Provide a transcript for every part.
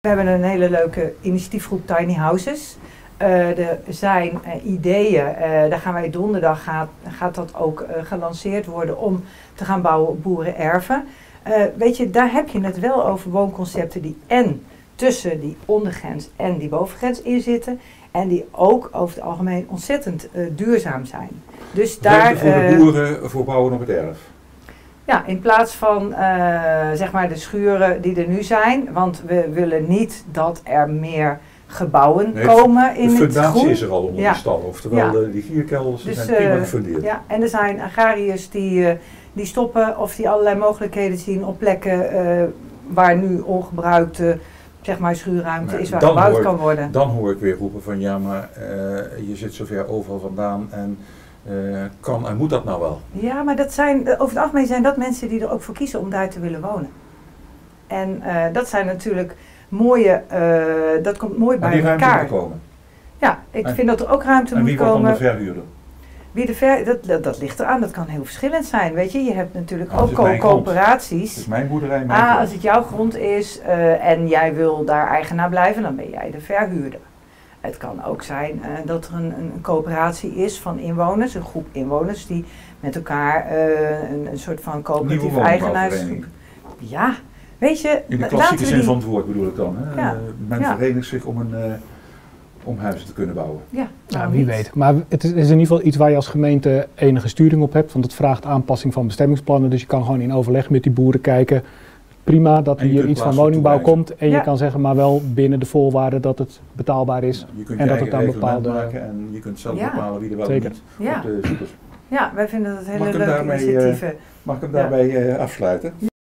We hebben een hele leuke initiatiefgroep Tiny Houses. Er zijn ideeën, daar gaan wij donderdag, gaat dat ook gelanceerd worden om te gaan bouwen op boerenerven. Weet je, daar heb je het wel over woonconcepten die en tussen die ondergrens en die bovengrens in zitten. En die ook over het algemeen ontzettend duurzaam zijn. Dus daar voor de boeren voor bouwen op het erf. Ja, in plaats van zeg maar de schuren die er nu zijn. Want we willen niet dat er meer gebouwen komen in het groen. De fundatie is er al onder de stal. Oftewel die gierkelders zijn prima gefundeerd. Ja, en er zijn agrariërs die stoppen of die allerlei mogelijkheden zien op plekken waar nu ongebruikte zeg maar schuurruimte is waar gebouwd kan worden. Dan hoor ik weer roepen van ja, maar je zit zo ver overal vandaan en kan en moet dat nou wel? Ja, maar dat zijn, over het algemeen zijn dat mensen die er ook voor kiezen om daar te willen wonen. En dat zijn natuurlijk mooie, dat komt mooi bij elkaar. Die ruimte moet komen. Ja, ik vind dat er ook ruimte moet komen. En wie wordt dan de verhuurder? Dat ligt eraan, dat kan heel verschillend zijn, weet je. Je hebt natuurlijk ook coöperaties. Het is mijn boerderij, mijn grond. Als het jouw grond is en jij wil daar eigenaar blijven, dan ben jij de verhuurder. Het kan ook zijn dat er een coöperatie is van inwoners, een groep inwoners die met elkaar een soort van coöperatief eigenaarschap. Ja, weet je. In de klassieke zin van het woord bedoel ik dan. Hè? Ja. Men verenigt zich om huizen te kunnen bouwen. Ja, nou, wie weet. Maar het is in ieder geval iets waar je als gemeente enige sturing op hebt. Want het vraagt aanpassing van bestemmingsplannen. Dus je kan gewoon in overleg met die boeren kijken. Prima dat hier iets van woningbouw komt. En je kan zeggen, maar wel binnen de voorwaarden dat het betaalbaar is. Je kunt en je dat het dan bepaalde maken en je kunt zelf bepalen wie er wel niet op de zoekers. Ja, wij vinden dat hele leuke initiatieven. Mag ik hem daarbij afsluiten?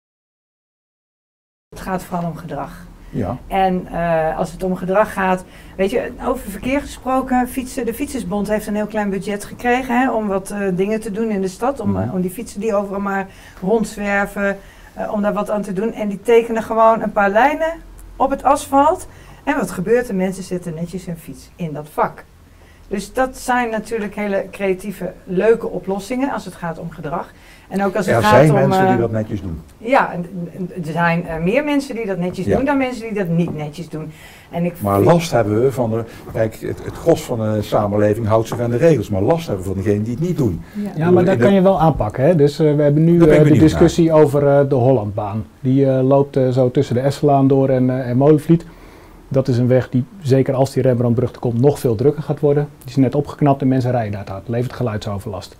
Het gaat vooral om gedrag. Ja. En als het om gedrag gaat, weet je, over verkeer gesproken, de Fietsersbond heeft een heel klein budget gekregen om wat dingen te doen in de stad, om die fietsen die overal maar rondzwerven, om daar wat aan te doen. En die tekenen gewoon een paar lijnen op het asfalt. En wat gebeurt er? Mensen zetten netjes hun fiets in dat vak. Dus dat zijn natuurlijk hele creatieve, leuke oplossingen als het gaat om gedrag. En ook als het gaat om... Er zijn mensen die dat netjes doen. Ja, er zijn meer mensen die dat netjes doen dan mensen die dat niet netjes doen. En maar last hebben we van kijk, het gros van de samenleving houdt zich aan de regels, maar last hebben we van degenen die het niet doen. Ja, maar dat kan je wel aanpakken. Hè? Dus we hebben nu de discussie over de Hollandbaan. Die loopt zo tussen de Esselaan door en Molenvliet. Dat is een weg die, zeker als die Rembrandtbrug er komt, nog veel drukker gaat worden. Die is net opgeknapt en mensen rijden daar te hard. Levert geluidsoverlast.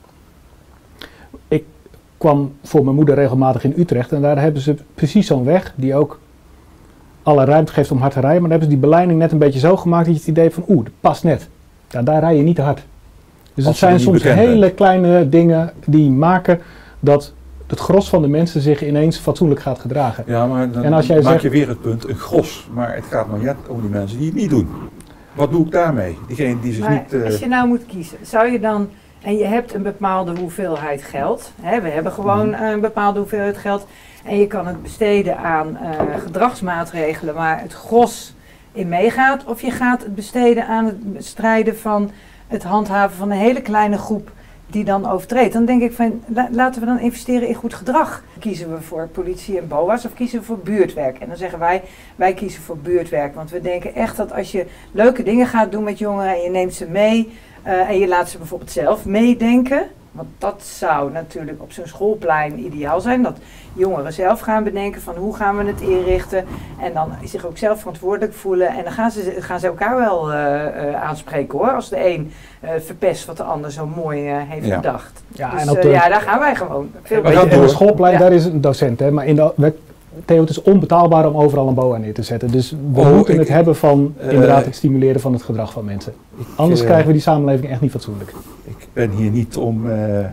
Ik kwam voor mijn moeder regelmatig in Utrecht en daar hebben ze precies zo'n weg die ook alle ruimte geeft om hard te rijden. Maar dan hebben ze die beleiding net een beetje zo gemaakt dat je het idee hebt van dat past net. Ja, daar rij je niet te hard. Dus het zijn soms hele kleine dingen die maken dat het gros van de mensen zich ineens fatsoenlijk gaat gedragen. Ja, maar dan maak je weer het punt, een gros. Maar het gaat nog net om die mensen die het niet doen. Wat doe ik daarmee? Diegene die zich niet... Als je nou moet kiezen, zou je dan... En je hebt een bepaalde hoeveelheid geld. Hè, we hebben gewoon een bepaalde hoeveelheid geld. En je kan het besteden aan gedragsmaatregelen waar het gros in meegaat. Of je gaat het besteden aan het bestrijden van het handhaven van een hele kleine groep die dan overtreedt. Dan denk ik van, laten we dan investeren in goed gedrag. Kiezen we voor politie en BOA's of kiezen we voor buurtwerk? En dan zeggen wij kiezen voor buurtwerk. Want we denken echt dat als je leuke dingen gaat doen met jongeren en je neemt ze mee en je laat ze bijvoorbeeld zelf meedenken. Want dat zou natuurlijk op zo'n schoolplein ideaal zijn. Dat jongeren zelf gaan bedenken van hoe gaan we het inrichten. En dan zich ook zelf verantwoordelijk voelen. En dan gaan ze elkaar wel aanspreken hoor. Als de een verpest wat de ander zo mooi heeft bedacht. Ja, dus, en daar gaan wij gewoon. Veel beter. Op het schoolplein, daar is een docent. Hè, maar Theo, het is onbetaalbaar om overal een BOA neer te zetten. Dus we moeten het hebben van inderdaad het stimuleren van het gedrag van mensen. Anders krijgen we die samenleving echt niet fatsoenlijk. Ik ben hier niet om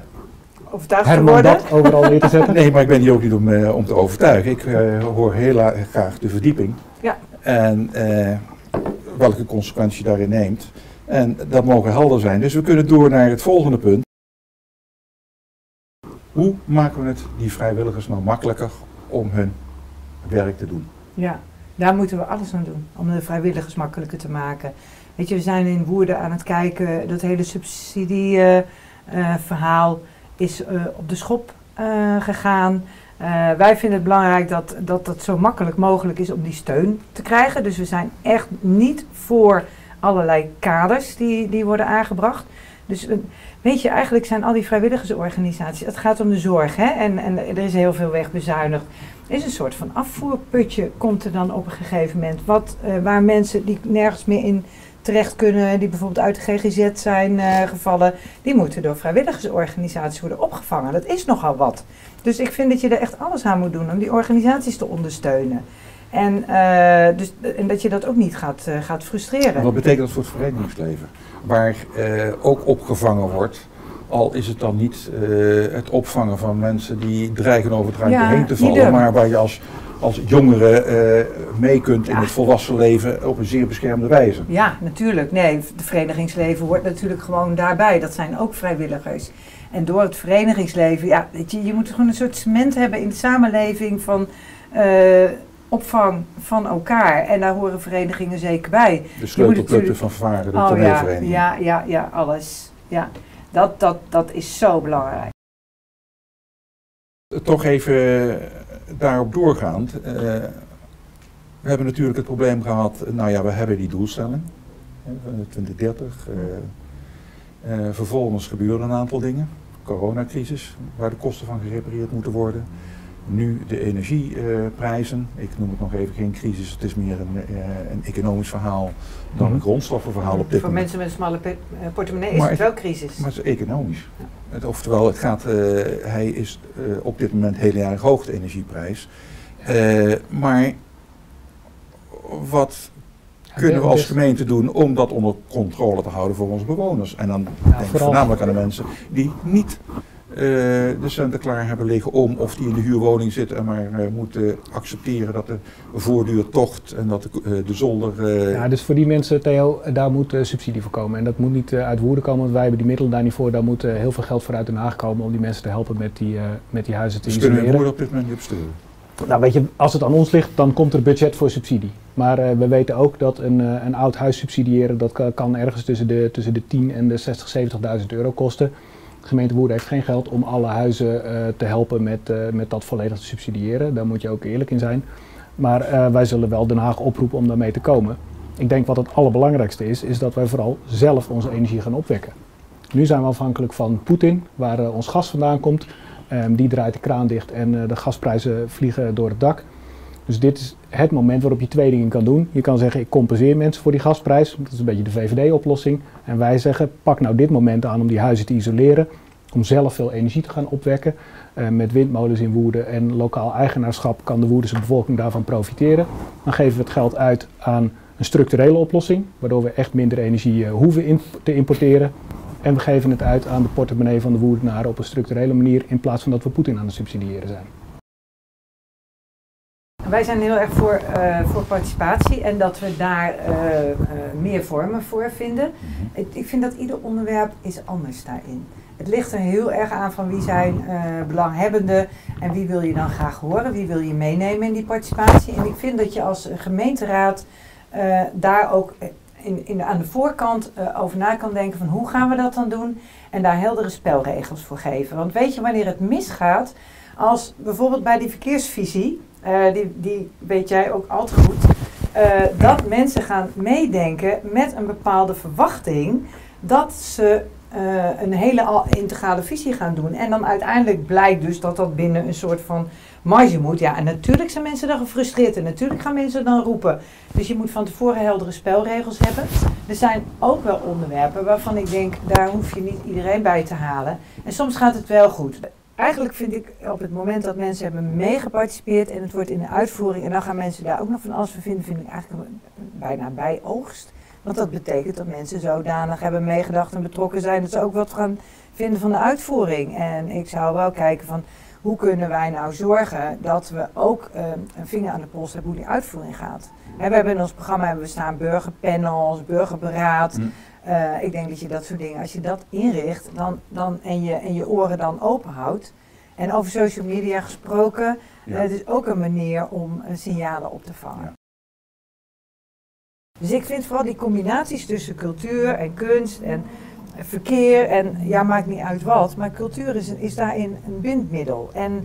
Herman dat overal neer te zetten. Nee, maar ik ben hier ook niet om te overtuigen. Ik hoor heel graag de verdieping. Ja. En welke consequentie je daarin neemt. En dat mogen helder zijn. Dus we kunnen door naar het volgende punt. Hoe maken we het die vrijwilligers nou makkelijker om hun werk te doen? Ja, daar moeten we alles aan doen om de vrijwilligers makkelijker te maken. Weet je, we zijn in Woerden aan het kijken, dat hele subsidieverhaal is op de schop gegaan. Wij vinden het belangrijk dat het zo makkelijk mogelijk is om die steun te krijgen. Dus we zijn echt niet voor allerlei kaders die worden aangebracht. Dus weet je, eigenlijk zijn al die vrijwilligersorganisaties, het gaat om de zorg, hè? En er is heel veel wegbezuinigd. Er is een soort van afvoerputje, komt er dan op een gegeven moment, waar mensen die nergens meer in terecht kunnen, die bijvoorbeeld uit de GGZ zijn gevallen, die moeten door vrijwilligersorganisaties worden opgevangen. Dat is nogal wat. Dus ik vind dat je er echt alles aan moet doen om die organisaties te ondersteunen. En dat je dat ook niet gaat frustreren. Wat betekent dat voor het verenigingsleven? Waar ook opgevangen wordt, al is het dan niet het opvangen van mensen die dreigen over het randje heen te vallen, maar waar je als jongere mee kunt in het volwassen leven op een zeer beschermde wijze. Ja, natuurlijk. Nee, het verenigingsleven hoort natuurlijk gewoon daarbij. Dat zijn ook vrijwilligers. En door het verenigingsleven, weet je moet gewoon een soort cement hebben in de samenleving van opvang van elkaar. En daar horen verenigingen zeker bij. De sleutelpunten van Varen, de toneelvereniging. Ja, alles. Ja, dat is zo belangrijk. Toch even daarop doorgaand. We hebben natuurlijk het probleem gehad, we hebben die doelstelling, 2030. Vervolgens gebeuren een aantal dingen. Coronacrisis, waar de kosten van gerepareerd moeten worden. Nu de energieprijzen, ik noem het nog even geen crisis, het is meer een economisch verhaal dan een grondstoffenverhaal op dit moment. Voor mensen met een smalle portemonnee is het wel crisis. Maar het is economisch. Oftewel, hij is op dit moment heel erg hoog, de energieprijs. Maar wat kunnen we als gemeente doen om dat onder controle te houden voor onze bewoners? En dan denk ik voornamelijk aan de mensen die niet de centen klaar hebben liggen of die in de huurwoning zitten en maar moeten accepteren dat er voortdurend tocht en dat de zolder... Ja, dus voor die mensen, Theo, daar moet subsidie voor komen. En dat moet niet uit Woerden komen, want wij hebben die middelen daar niet voor. Daar moet heel veel geld voor uit Den Haag komen om die mensen te helpen met die huizen te isoleren. Dus kunnen we Woerden op dit moment niet op sturen? Nou weet je, als het aan ons ligt, dan komt er budget voor subsidie. Maar we weten ook dat een oud huis subsidiëren, dat kan ergens tussen de 10 en de 60.000, 70.000 euro kosten. De gemeente Woerden heeft geen geld om alle huizen te helpen met dat volledig te subsidiëren. Daar moet je ook eerlijk in zijn. Maar wij zullen wel Den Haag oproepen om daarmee te komen. Ik denk wat het allerbelangrijkste is dat wij vooral zelf onze energie gaan opwekken. Nu zijn we afhankelijk van Poetin, waar ons gas vandaan komt. Die draait de kraan dicht en de gasprijzen vliegen door het dak. Dus dit is het moment waarop je twee dingen kan doen. Je kan zeggen, ik compenseer mensen voor die gasprijs. Dat is een beetje de VVD-oplossing. En wij zeggen, pak nou dit moment aan om die huizen te isoleren. Om zelf veel energie te gaan opwekken. Met windmolens in Woerden en lokaal eigenaarschap kan de Woerdense bevolking daarvan profiteren. Dan geven we het geld uit aan een structurele oplossing. Waardoor we echt minder energie hoeven te importeren. En we geven het uit aan de portemonnee van de Woerdenaren op een structurele manier. In plaats van dat we Poetin aan het subsidiëren zijn. Wij zijn heel erg voor participatie en dat we daar meer vormen voor vinden. Ik vind dat ieder onderwerp is anders daarin. Het ligt er heel erg aan van wie zijn belanghebbenden en wie wil je dan graag horen, wie wil je meenemen in die participatie. En ik vind dat je als gemeenteraad daar ook aan de voorkant over na kan denken van hoe gaan we dat dan doen en daar heldere spelregels voor geven. Want weet je wanneer het misgaat, als bijvoorbeeld bij die verkeersvisie, die weet jij ook al te goed, dat mensen gaan meedenken met een bepaalde verwachting dat ze een hele integrale visie gaan doen. En dan uiteindelijk blijkt dus dat dat binnen een soort van marge moet. Ja, en natuurlijk zijn mensen dan gefrustreerd en natuurlijk gaan mensen dan roepen. Dus je moet van tevoren heldere spelregels hebben. Er zijn ook wel onderwerpen waarvan ik denk, daar hoef je niet iedereen bij te halen. En soms gaat het wel goed. Eigenlijk vind ik op het moment dat mensen hebben meegeparticipeerd en het wordt in de uitvoering en dan gaan mensen daar ook nog van alles van vinden, vind ik eigenlijk bijna bij oogst. Want dat betekent dat mensen zodanig hebben meegedacht en betrokken zijn dat ze ook wat gaan vinden van de uitvoering. En ik zou wel kijken van hoe kunnen wij nou zorgen dat we ook een vinger aan de pols hebben hoe die uitvoering gaat. We hebben in ons programma staan burgerpanels, burgerberaad. Ik denk dat je dat soort dingen, als je dat inricht en je oren dan open houdt. En over social media gesproken, het is ook een manier om signalen op te vangen. Ja. Dus ik vind vooral die combinaties tussen cultuur en kunst en verkeer en ja, maakt niet uit wat, maar cultuur is daarin een bindmiddel. En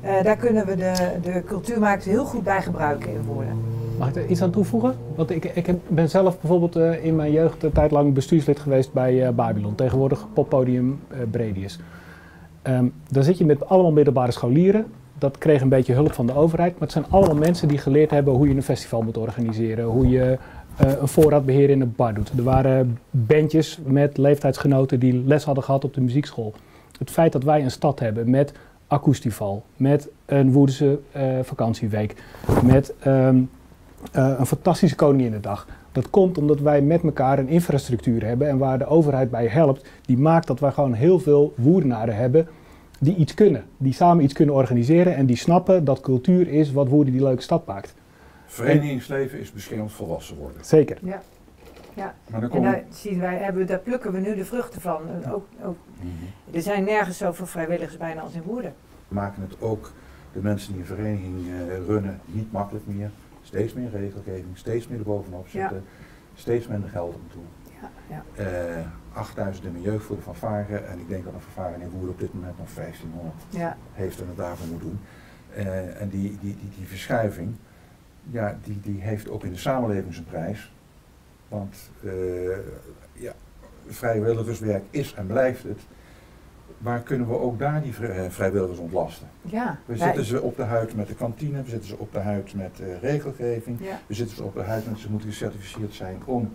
Daar kunnen we de cultuurmarkt heel goed bij gebruiken in Woerden. Mag ik er iets aan toevoegen? Want ik ben zelf bijvoorbeeld in mijn jeugd een tijd lang bestuurslid geweest bij Babylon. Tegenwoordig poppodium Bredius. Daar zit je met allemaal middelbare scholieren. Dat kreeg een beetje hulp van de overheid. Maar het zijn allemaal mensen die geleerd hebben hoe je een festival moet organiseren. Hoe je een voorraadbeheer in een bar doet. Er waren bandjes met leeftijdsgenoten die les hadden gehad op de muziekschool. Het feit dat wij een stad hebben met Acoustival, met een Woerdense vakantieweek, met een fantastische Koninginnedag. Dat komt omdat wij met elkaar een infrastructuur hebben en waar de overheid bij helpt. Die maakt dat wij gewoon heel veel Woerdenaren hebben die iets kunnen. Die samen iets kunnen organiseren en die snappen dat cultuur is wat Woerden die leuke stad maakt. Verenigingsleven is beschermd volwassen worden. Zeker. Ja. Ja. Maar dan En daar plukken we nu de vruchten van. Er zijn nergens zoveel vrijwilligers bijna als in Woerden. We maken het ook de mensen die een vereniging runnen niet makkelijk meer. Steeds meer regelgeving, steeds meer erbovenop zitten, steeds minder geld om toe. 8000 in mijn jeugd voor de fanfare en ik denk dat een fanfare in Woerden op dit moment nog 1500 heeft en het daarvoor moet doen. En die verschuiving, die heeft ook in de samenleving zijn prijs. Want vrijwilligerswerk is en blijft het. Waar kunnen we ook daar die vrijwilligers ontlasten? Ja, we zitten ze op de huid met de kantine, we zitten ze op de huid met regelgeving, we zitten ze op de huid met ze moeten gecertificeerd zijn om...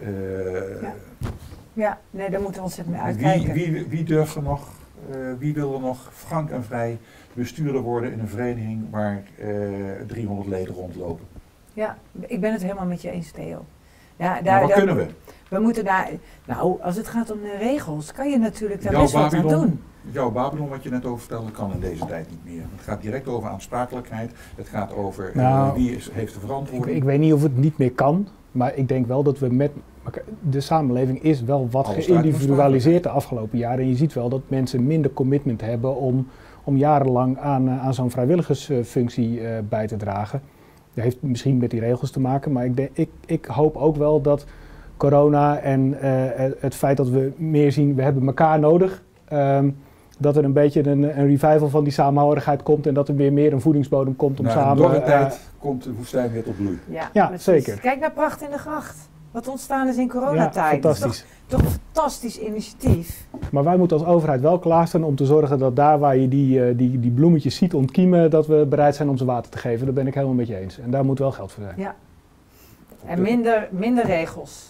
nee, daar moeten we ontzettend mee uitkijken. Wie durft er nog, wie wil er nog frank en vrij bestuurder worden in een vereniging waar 300 leden rondlopen? Ja, ik ben het helemaal met je eens, Theo. Wat kunnen we? We moeten daar, als het gaat om de regels, kan je natuurlijk daar best wat aan doen. Jouw Babylon, wat je net over vertelde, kan in deze tijd niet meer. Het gaat direct over aansprakelijkheid, het gaat over wie heeft de verantwoording. Ik weet niet of het niet meer kan, maar ik denk wel dat we met de samenleving is wel wat geïndividualiseerd de afgelopen jaren. En je ziet wel dat mensen minder commitment hebben om jarenlang aan zo'n vrijwilligersfunctie bij te dragen. Dat heeft misschien met die regels te maken, maar ik hoop ook wel dat corona en het feit dat we meer zien, we hebben elkaar nodig, dat er een beetje een revival van die samenhorigheid komt en dat er weer meer een voedingsbodem komt om samen... Door de tijd komt de woestijn weer tot bloei. Ja, zeker. Kijk naar Pracht in de Gracht. Wat ontstaan is in coronatijd. Ja, fantastisch. Toch een fantastisch initiatief. Maar wij moeten als overheid wel klaarstaan om te zorgen dat daar waar je die bloemetjes ziet ontkiemen, dat we bereid zijn om ze water te geven. Daar ben ik helemaal met je eens. En daar moet wel geld voor zijn. Ja. En minder regels.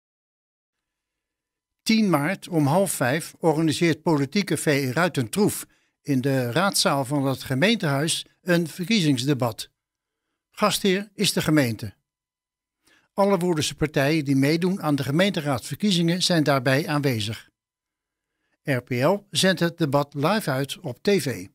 10 maart om 4:30 organiseert politieke VE Ruiten-Troef in de raadzaal van het gemeentehuis een verkiezingsdebat. Gastheer is de gemeente. Alle Woerdense partijen die meedoen aan de gemeenteraadsverkiezingen zijn daarbij aanwezig. RPL zendt het debat live uit op tv.